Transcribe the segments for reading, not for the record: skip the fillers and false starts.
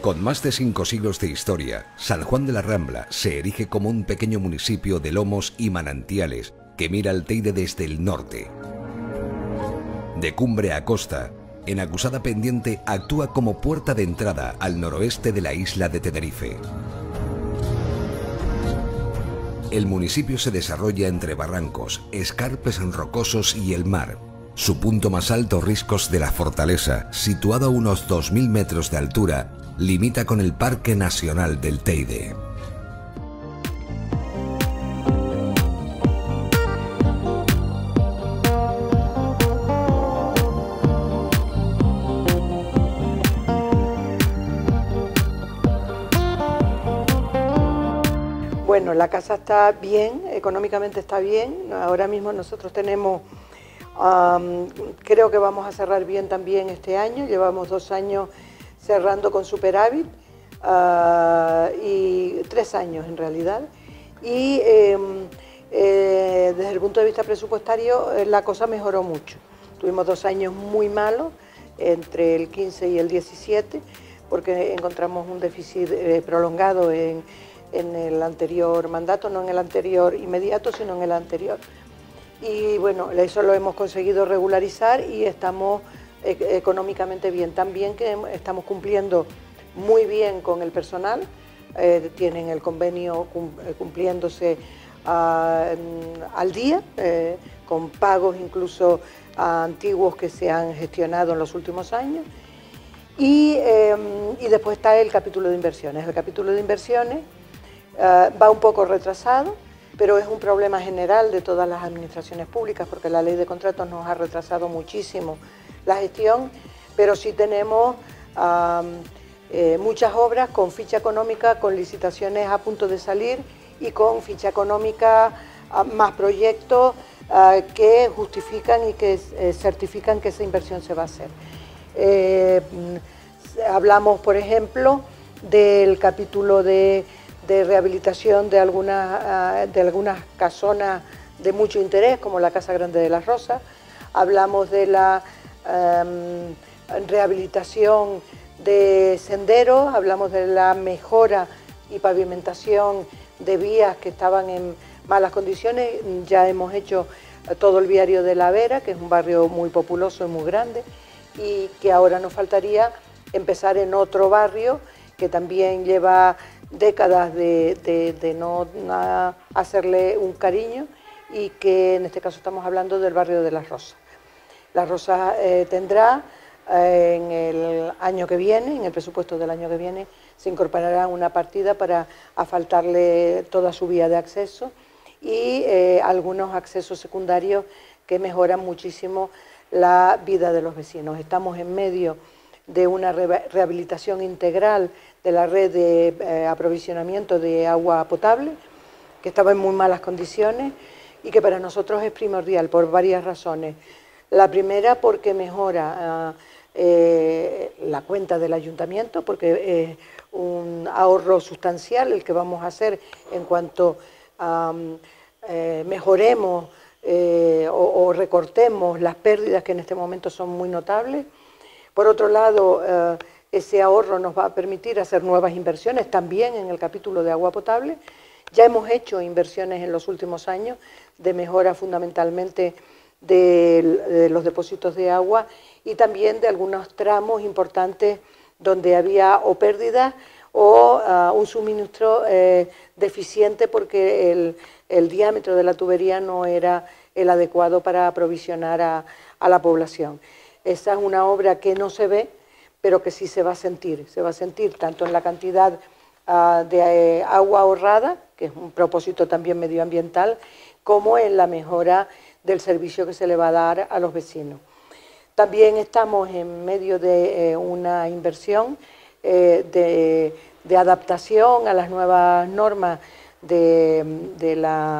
Con más de 5 siglos de historia, San Juan de la Rambla se erige como un pequeño municipio de lomos y manantiales que mira al Teide desde el norte. De cumbre a costa, en acusada pendiente actúa como puerta de entrada al noroeste de la isla de Tenerife. El municipio se desarrolla entre barrancos, escarpes rocosos y el mar. Su punto más alto, Riscos de la Fortaleza, situado a unos 2000 metros de altura, limita con el Parque Nacional del Teide. Bueno, la casa está bien, económicamente está bien. Ahora mismo nosotros tenemos, creo que vamos a cerrar bien también este año. Llevamos 2 años cerrando con superávit y 3 años en realidad. Y desde el punto de vista presupuestario la cosa mejoró mucho. Tuvimos 2 años muy malos, entre el 15 y el 17, porque encontramos un déficit prolongado en el anterior mandato, no en el anterior inmediato, sino en el anterior. Y bueno, eso lo hemos conseguido regularizar y estamos económicamente bien. También que estamos cumpliendo muy bien con el personal, tienen el convenio cumpliéndose al día, con pagos incluso antiguos que se han gestionado en los últimos años. Y después está el capítulo de inversiones. El capítulo de inversiones va un poco retrasado, pero es un problema general de todas las administraciones públicas, porque la ley de contratos nos ha retrasado muchísimo la gestión, pero sí tenemos muchas obras con ficha económica, con licitaciones a punto de salir y con ficha económica, más proyectos que justifican y que certifican que esa inversión se va a hacer. Hablamos, por ejemplo, del capítulo de rehabilitación de algunas casonas de mucho interés, como la Casa Grande de las Rosas. Hablamos de la rehabilitación de senderos, hablamos de la mejora y pavimentación de vías que estaban en malas condiciones. Ya hemos hecho todo el viario de La Vera, que es un barrio muy populoso y muy grande, y que ahora nos faltaría empezar en otro barrio que también lleva décadas de no hacerle un cariño, y que en este caso estamos hablando del barrio de Las Rosas. Las Rosas tendrá en el año que viene, en el presupuesto del año que viene, se incorporará una partida para asfaltarle toda su vía de acceso y algunos accesos secundarios que mejoran muchísimo la vida de los vecinos. Estamos en medio de una rehabilitación integral de la red de aprovisionamiento de agua potable, que estaba en muy malas condiciones y que para nosotros es primordial por varias razones. La primera, porque mejora la cuenta del ayuntamiento, porque es un ahorro sustancial el que vamos a hacer en cuanto mejoremos o recortemos las pérdidas que en este momento son muy notables. Por otro lado, ese ahorro nos va a permitir hacer nuevas inversiones también en el capítulo de agua potable. Ya hemos hecho inversiones en los últimos años de mejora fundamentalmente de los depósitos de agua y también de algunos tramos importantes donde había o pérdidas o un suministro deficiente porque el diámetro de la tubería no era el adecuado para aprovisionar a la población. Esa es una obra que no se ve, pero que sí se va a sentir tanto en la cantidad de agua ahorrada, que es un propósito también medioambiental, como en la mejora del servicio que se le va a dar a los vecinos. También estamos en medio de una inversión de adaptación a las nuevas normas del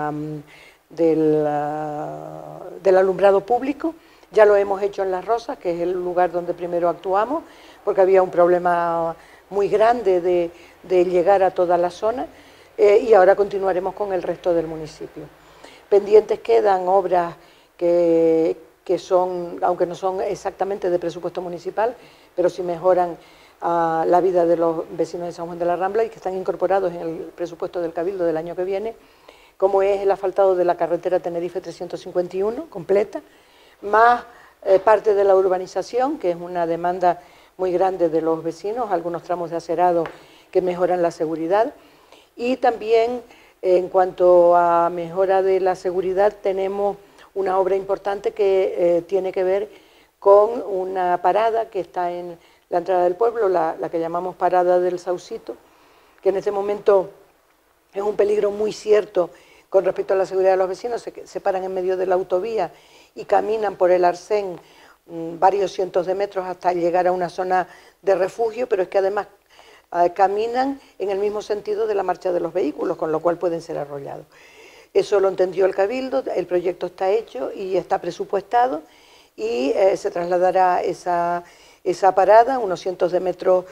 alumbrado público. Ya lo hemos hecho en Las Rosas, que es el lugar donde primero actuamos, porque había un problema muy grande de llegar a toda la zona, y ahora continuaremos con el resto del municipio. Pendientes quedan obras que son, aunque no son exactamente de presupuesto municipal, pero sí mejoran a la vida de los vecinos de San Juan de la Rambla y que están incorporados en el presupuesto del Cabildo del año que viene, como es el asfaltado de la carretera Tenerife 351, completa, más parte de la urbanización, que es una demanda muy grande de los vecinos, algunos tramos de acerado que mejoran la seguridad, y también en cuanto a mejora de la seguridad tenemos una obra importante que tiene que ver con una parada que está en la entrada del pueblo, la que llamamos Parada del Saucito, que en este momento es un peligro muy cierto con respecto a la seguridad de los vecinos. Se paran en medio de la autovía y caminan por el Arsén varios cientos de metros hasta llegar a una zona de refugio, pero es que además caminan en el mismo sentido de la marcha de los vehículos, con lo cual pueden ser arrollados. Eso lo entendió el Cabildo, el proyecto está hecho y está presupuestado y se trasladará esa parada unos cientos de metros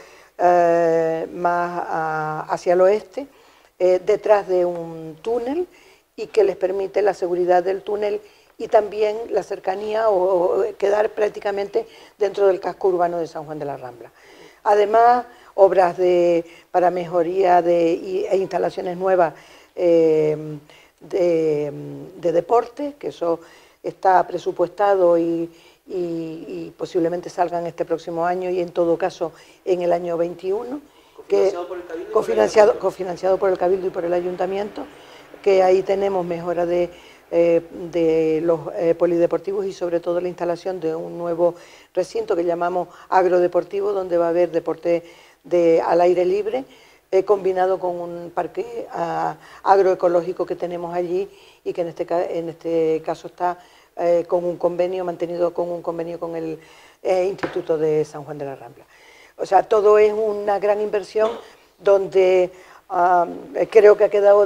más hacia el oeste, detrás de un túnel, y que les permite la seguridad del túnel y también la cercanía o quedar prácticamente dentro del casco urbano de San Juan de la Rambla. Además, obras para mejoría e instalaciones nuevas de deporte, que eso está presupuestado y posiblemente salgan este próximo año y en todo caso en el año 21, cofinanciado por el Cabildo y por el Ayuntamiento, que ahí tenemos mejora de los polideportivos y sobre todo la instalación de un nuevo recinto que llamamos agrodeportivo, donde va a haber deporte al aire libre, combinado con un parque agroecológico que tenemos allí y que en este caso está con un convenio, mantenido con un convenio con el Instituto de San Juan de la Rambla. O sea, todo es una gran inversión donde creo que ha quedado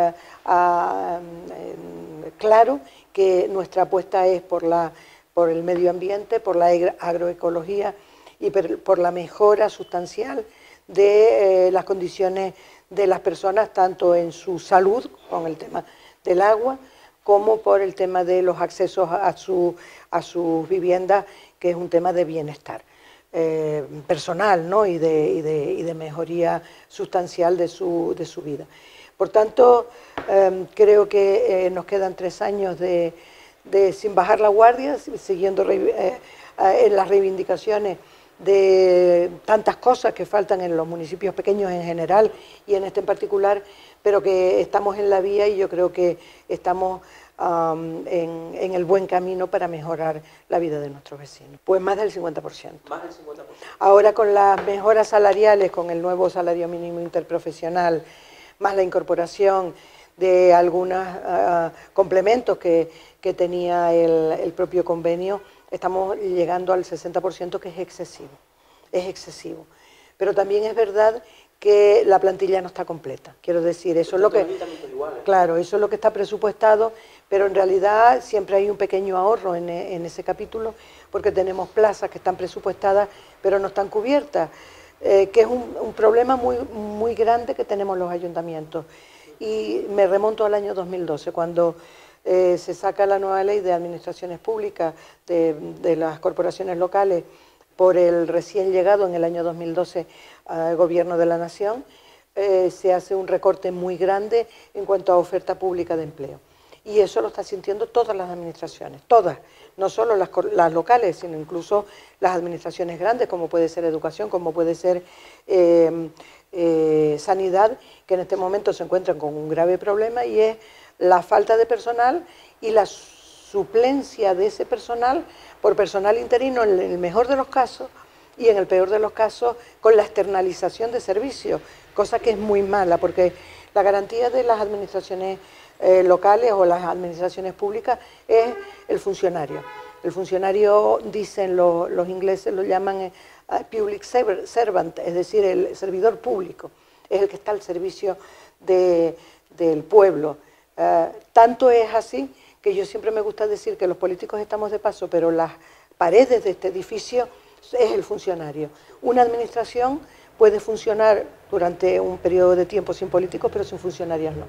claro que nuestra apuesta es por el medio ambiente, por la agroecología y por la mejora sustancial de las condiciones de las personas, tanto en su salud, con el tema del agua, como por el tema de los accesos a sus viviendas, que es un tema de bienestar personal, ¿no? y de mejoría sustancial de su vida. Por tanto, creo que nos quedan 3 años sin bajar la guardia, siguiendo en las reivindicaciones de tantas cosas que faltan en los municipios pequeños en general y en este en particular, pero que estamos en la vía y yo creo que estamos en el buen camino para mejorar la vida de nuestros vecinos. Pues más del 50%. Más del 50%. Ahora con las mejoras salariales, con el nuevo salario mínimo interprofesional, más la incorporación de algunos complementos que tenía el propio convenio, estamos llegando al 60%, que es excesivo. Pero también es verdad que la plantilla no está completa. Quiero decir, eso es lo que... Claro, eso es lo que está presupuestado, pero en realidad siempre hay un pequeño ahorro en ese capítulo, porque tenemos plazas que están presupuestadas, pero no están cubiertas, que es un problema muy grande que tenemos los ayuntamientos. Y me remonto al año 2012, cuando se saca la nueva ley de administraciones públicas de las corporaciones locales por el recién llegado en el año 2012 al Gobierno de la Nación, se hace un recorte muy grande en cuanto a oferta pública de empleo. Y eso lo están sintiendo todas las administraciones, todas, no solo las locales, sino incluso las administraciones grandes, como puede ser educación, como puede ser sanidad, que en este momento se encuentran con un grave problema y es la falta de personal y la suplencia de ese personal por personal interino en el mejor de los casos y en el peor de los casos con la externalización de servicios, cosa que es muy mala porque la garantía de las administraciones locales o las administraciones públicas es el funcionario. El funcionario, dicen los ingleses, lo llaman public servant, es decir, el servidor público, es el que está al servicio del pueblo. Tanto es así que yo siempre me gusta decir que los políticos estamos de paso, pero las paredes de este edificio es el funcionario. Una administración puede funcionar durante un periodo de tiempo sin políticos, pero sin funcionarios no.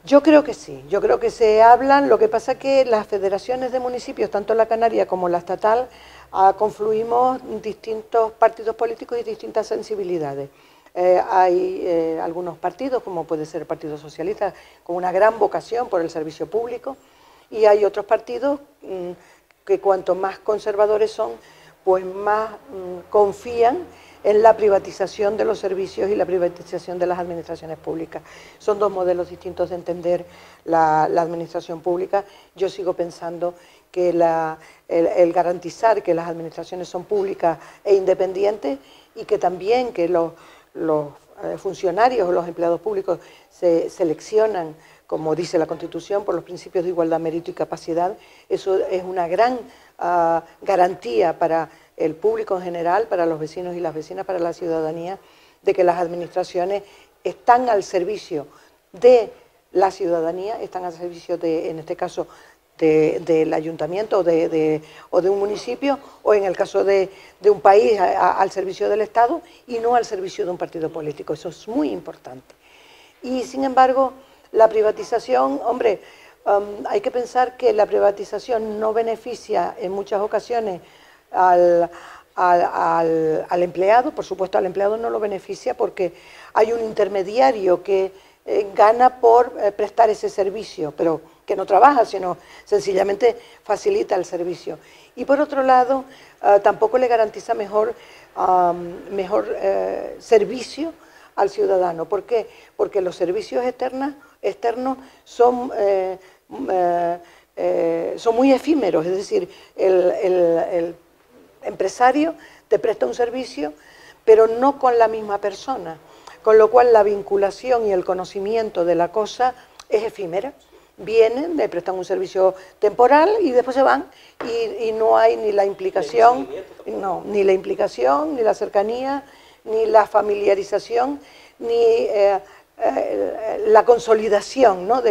Yo creo que sí, yo creo que se hablan, lo que pasa es que las federaciones de municipios, tanto la canaria como la estatal, confluimos distintos partidos políticos y distintas sensibilidades. Hay algunos partidos, como puede ser el Partido Socialista, con una gran vocación por el servicio público, y hay otros partidos que cuanto más conservadores son, pues más confían en la privatización de los servicios y la privatización de las administraciones públicas. Son dos modelos distintos de entender la administración pública. Yo sigo pensando que el garantizar que las administraciones son públicas e independientes y que también que los funcionarios o los empleados públicos se seleccionan, como dice la Constitución, por los principios de igualdad, mérito y capacidad, eso es una gran garantía para el público en general, para los vecinos y las vecinas, para la ciudadanía, de que las administraciones están al servicio de la ciudadanía, están al servicio de, en este caso, del ayuntamiento o de un municipio, o en el caso de un país, al servicio del Estado y no al servicio de un partido político. Eso es muy importante. Y sin embargo, la privatización, hombre, hay que pensar que la privatización no beneficia en muchas ocasiones al empleado. Por supuesto, al empleado no lo beneficia porque hay un intermediario que gana por prestar ese servicio, pero que no trabaja, sino sencillamente facilita el servicio. Y por otro lado, tampoco le garantiza mejor servicio al ciudadano. ¿Por qué? Porque los servicios externos son muy efímeros, es decir, el empresario te presta un servicio, pero no con la misma persona, con lo cual la vinculación y el conocimiento de la cosa es efímera. Vienen, me prestan un servicio temporal y después se van y no hay ni la implicación, ni la implicación, ni la cercanía, ni la familiarización, ni la consolidación, ¿no?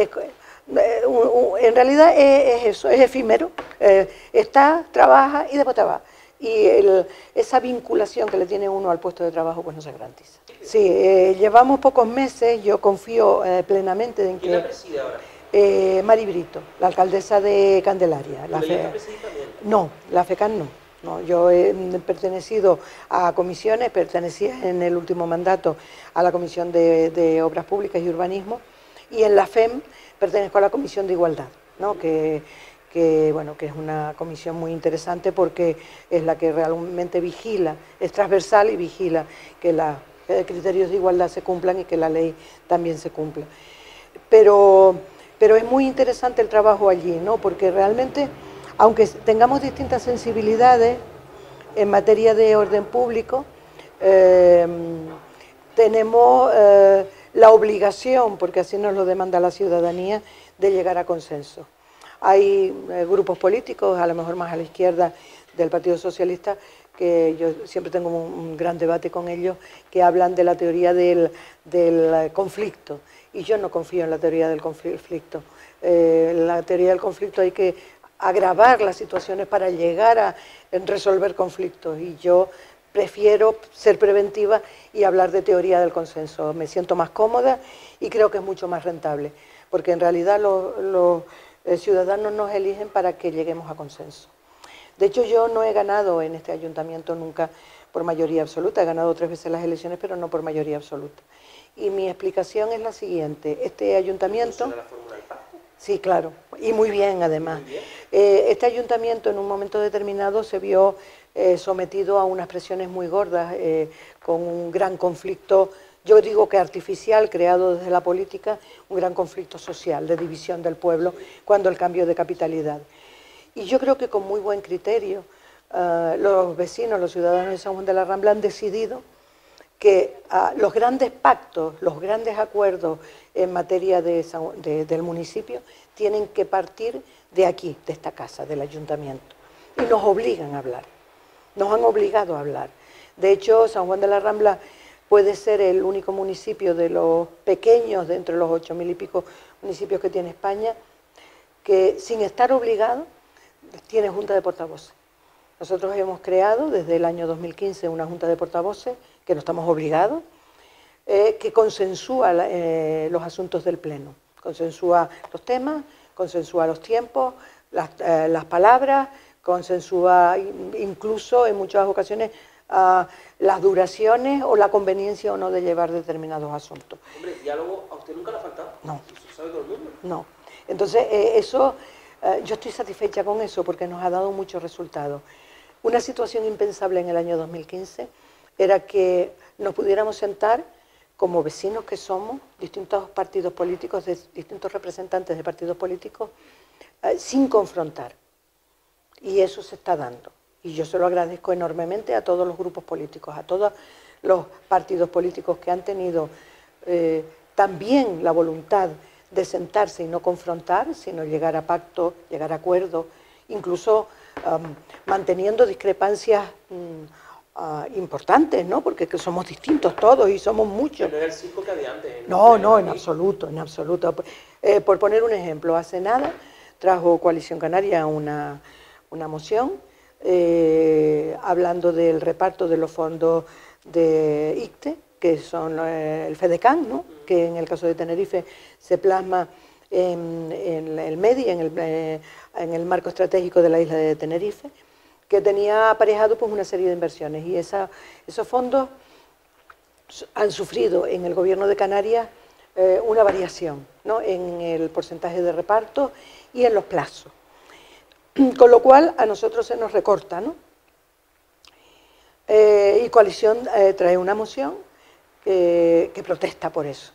En realidad es eso, es efímero, está, trabaja y después te va. Y esa vinculación que le tiene uno al puesto de trabajo pues no se garantiza. Sí, llevamos pocos meses, yo confío plenamente en que... ¿Quién la preside ahora? Mari Brito, la alcaldesa de Candelaria. No, la FECAN no. No, yo he pertenecido a comisiones, pertenecía en el último mandato a la Comisión de Obras Públicas y Urbanismo, y en la FEM pertenezco a la Comisión de Igualdad, ¿no? que es una comisión muy interesante porque es la que realmente vigila, es transversal y vigila que los criterios de igualdad se cumplan y que la ley también se cumpla. Pero es muy interesante el trabajo allí, ¿no? Porque realmente, aunque tengamos distintas sensibilidades en materia de orden público, tenemos la obligación, porque así nos lo demanda la ciudadanía, de llegar a consenso. Hay grupos políticos, a lo mejor más a la izquierda del Partido Socialista, que yo siempre tengo un gran debate con ellos, que hablan de la teoría del conflicto, y yo no confío en la teoría del conflicto. La teoría del conflicto hay que agravar las situaciones para llegar a resolver conflictos, y yo prefiero ser preventiva y hablar de teoría del consenso. Me siento más cómoda y creo que es mucho más rentable, porque en realidad los ciudadanos nos eligen para que lleguemos a consenso. De hecho, yo no he ganado en este ayuntamiento nunca por mayoría absoluta, he ganado 3 veces las elecciones, pero no por mayoría absoluta. Y mi explicación es la siguiente: este ayuntamiento... ¿Funciona la fórmula del pacto? Sí, claro, y muy bien además. Muy bien. Este ayuntamiento en un momento determinado se vio sometido a unas presiones muy gordas, con un gran conflicto, yo digo que artificial, creado desde la política, un gran conflicto social de división del pueblo cuando el cambio de capitalidad. Y yo creo que con muy buen criterio los vecinos, los ciudadanos de San Juan de la Rambla han decidido que los grandes pactos, los grandes acuerdos en materia del municipio tienen que partir de aquí, de esta casa, del ayuntamiento. Y nos obligan a hablar, nos han obligado a hablar. De hecho, San Juan de la Rambla puede ser el único municipio de los pequeños, de entre los 8.000 y pico municipios que tiene España, que sin estar obligado tiene junta de portavoces. Nosotros hemos creado desde el año 2015 una junta de portavoces, que no estamos obligados, que consensúa los asuntos del Pleno. consensúa los temas, consensúa los tiempos, las palabras, consensúa incluso en muchas ocasiones las duraciones o la conveniencia o no de llevar determinados asuntos. Hombre, diálogo a usted nunca le ha faltado. No. Eso sabe todo el mundo. No. Entonces, yo estoy satisfecha con eso porque nos ha dado muchos resultados. Una situación impensable en el año 2015 era que nos pudiéramos sentar como vecinos que somos, distintos partidos políticos, distintos representantes de partidos políticos, sin confrontar. Y eso se está dando. Y yo se lo agradezco enormemente a todos los grupos políticos, a todos los partidos políticos que han tenido también la voluntad de sentarse y no confrontar, sino llegar a pacto, llegar a acuerdo, incluso manteniendo discrepancias importantes, ¿no? Porque somos distintos todos y somos muchos. Pero no era el circo que había antes. No, en absoluto, en absoluto. Por poner un ejemplo, hace nada trajo Coalición Canaria una moción hablando del reparto de los fondos de ICTE, que son el FEDECAN, ¿no? Que en el caso de Tenerife se plasma en el MEDI, en el marco estratégico de la isla de Tenerife, que tenía aparejado pues una serie de inversiones, y esos fondos han sufrido en el gobierno de Canarias una variación, ¿no? En el porcentaje de reparto y en los plazos, con lo cual a nosotros se nos recorta, ¿no? Y Coalición trae una moción que protesta por eso.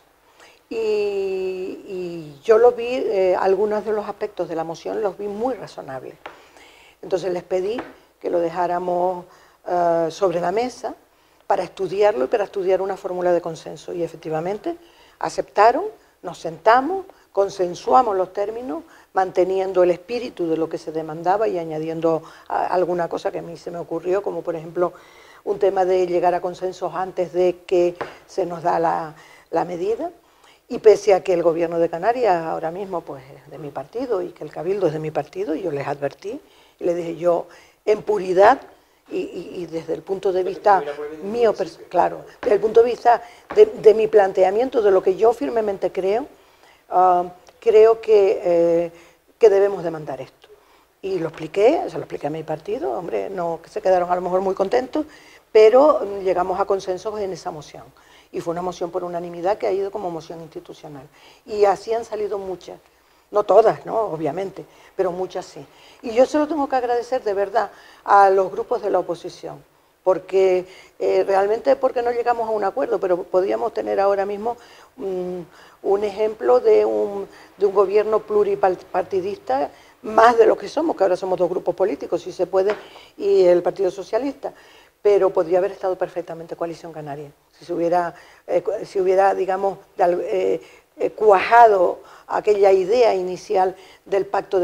Y yo lo vi, algunos de los aspectos de la moción los vi muy razonables. Entonces les pedí que lo dejáramos sobre la mesa para estudiarlo y para estudiar una fórmula de consenso. Y efectivamente aceptaron, nos sentamos, consensuamos los términos, manteniendo el espíritu de lo que se demandaba y añadiendo alguna cosa que a mí se me ocurrió, como por ejemplo un tema de llegar a consensos antes de que se nos da la medida. Y pese a que el gobierno de Canarias ahora mismo pues es de mi partido y que el Cabildo es de mi partido, yo les advertí y les dije yo en puridad y desde el punto de vista mío, claro, desde el punto de vista de mi planteamiento, de lo que yo firmemente creo, creo que debemos demandar esto. Y lo expliqué, se lo expliqué a mi partido, hombre, no que se quedaron a lo mejor muy contentos, pero llegamos a consensos en esa moción. Y fue una moción por unanimidad que ha ido como moción institucional. Y así han salido muchas, no todas, ¿no? Obviamente, pero muchas sí. Y yo se lo tengo que agradecer de verdad a los grupos de la oposición, porque realmente porque no llegamos a un acuerdo, pero podríamos tener ahora mismo un ejemplo de un gobierno pluripartidista, más de lo que somos, que ahora somos dos grupos políticos, si se puede, y el Partido Socialista. Pero podría haber estado perfectamente Coalición Canaria, si se hubiera digamos, cuajado aquella idea inicial del pacto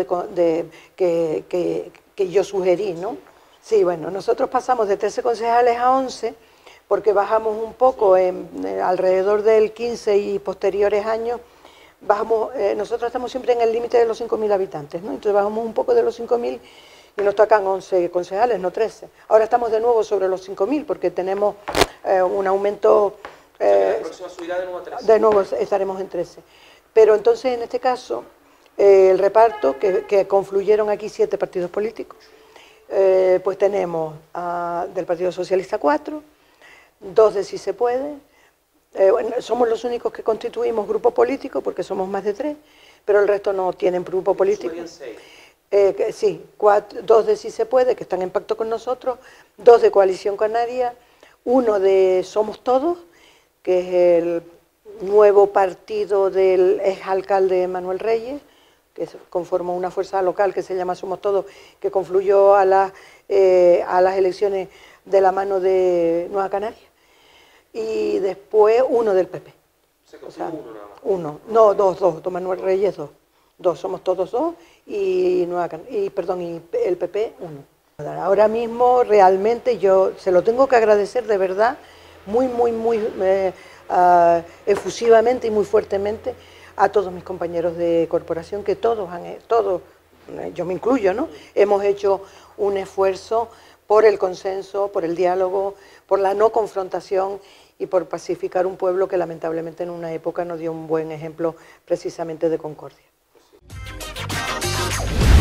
que yo sugerí, ¿no? Sí, bueno, nosotros pasamos de 13 concejales a 11, porque bajamos un poco alrededor del 15 y posteriores años, nosotros estamos siempre en el límite de los 5.000 habitantes, ¿no? Entonces bajamos un poco de los 5.000 y nos tocan 11 concejales, no 13. Ahora estamos de nuevo sobre los 5.000 porque tenemos un aumento... la próxima subirá de nuevo a 13. De nuevo estaremos en 13. Pero entonces, en este caso, el reparto, que confluyeron aquí 7 partidos políticos, pues tenemos del Partido Socialista 4, 2 de Si Se Puede, bueno, somos los únicos que constituimos grupo político porque somos más de 3, pero el resto no tienen grupo político. Sí, 2 de Si Se Puede, que están en pacto con nosotros, 2 de Coalición Canaria, 1 de Somos Todos, que es el nuevo partido del exalcalde Manuel Reyes, que conforma una fuerza local que se llama Somos Todos, que confluyó a las elecciones de la mano de Nueva Canaria, y después 1 del PP. O sea, uno nada más. 1, no, 2, Manuel Reyes 2, Somos Todos 2 y el PP 1. Ahora mismo realmente yo se lo tengo que agradecer de verdad muy efusivamente y muy fuertemente a todos mis compañeros de corporación, que todos, yo me incluyo, ¿no? Hemos hecho un esfuerzo por el consenso, por el diálogo, por la no confrontación y por pacificar un pueblo que lamentablemente en una época nos dio un buen ejemplo precisamente de concordia.